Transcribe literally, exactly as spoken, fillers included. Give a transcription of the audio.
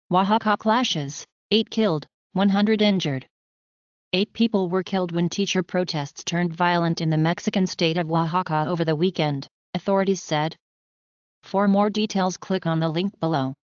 Oaxaca clashes, eight killed, one hundred injured. Eight people were killed when teacher protests turned violent in the Mexican state of Oaxaca over the weekend, authorities said. For more details, click on the link below.